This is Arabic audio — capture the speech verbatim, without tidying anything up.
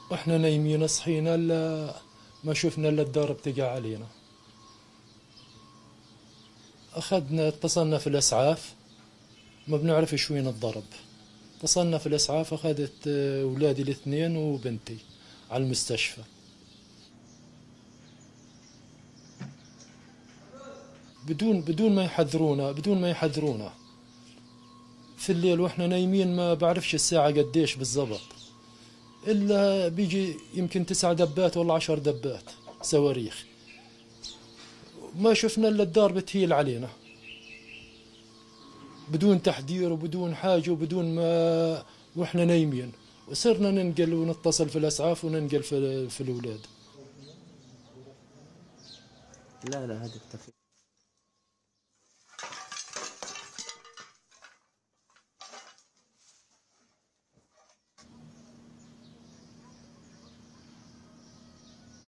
واحنا نايمين صحينا الا ما شفنا الا الدار بتقع علينا. اخذنا اتصلنا في الاسعاف، ما بنعرفش وين الضرب. اتصلنا في الاسعاف، اخذت اولادي الاثنين وبنتي على المستشفى. بدون بدون ما يحذرونا بدون ما يحذرونا في الليل واحنا نايمين، ما بعرفش الساعة قديش بالضبط، إلا بيجي يمكن تسع دبات ولا عشر دبات صواريخ. ما شفنا إلا الدار بتهيل علينا بدون تحذير وبدون حاجة وبدون ما، واحنا نايمين. وصرنا ننقل ونتصل في الأسعاف وننقل في, في الأولاد. لا لا هذا اكتفي.